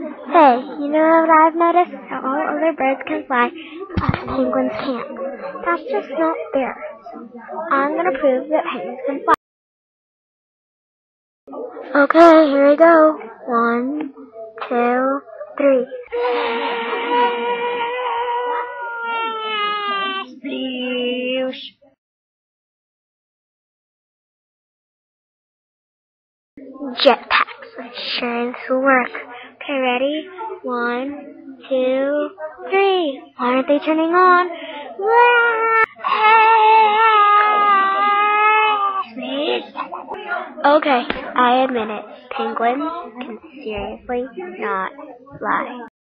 Hey, you know what I've noticed? That all other birds can fly, us penguins can't. That's just not fair. I'm gonna prove that penguins can fly. Okay, here we go. 1, 2, 3. Sploosh. Jetpacks. Sure, this will work. Okay, ready? 1, 2, 3. Why aren't they turning on? Okay, I admit it. Penguins can seriously not fly.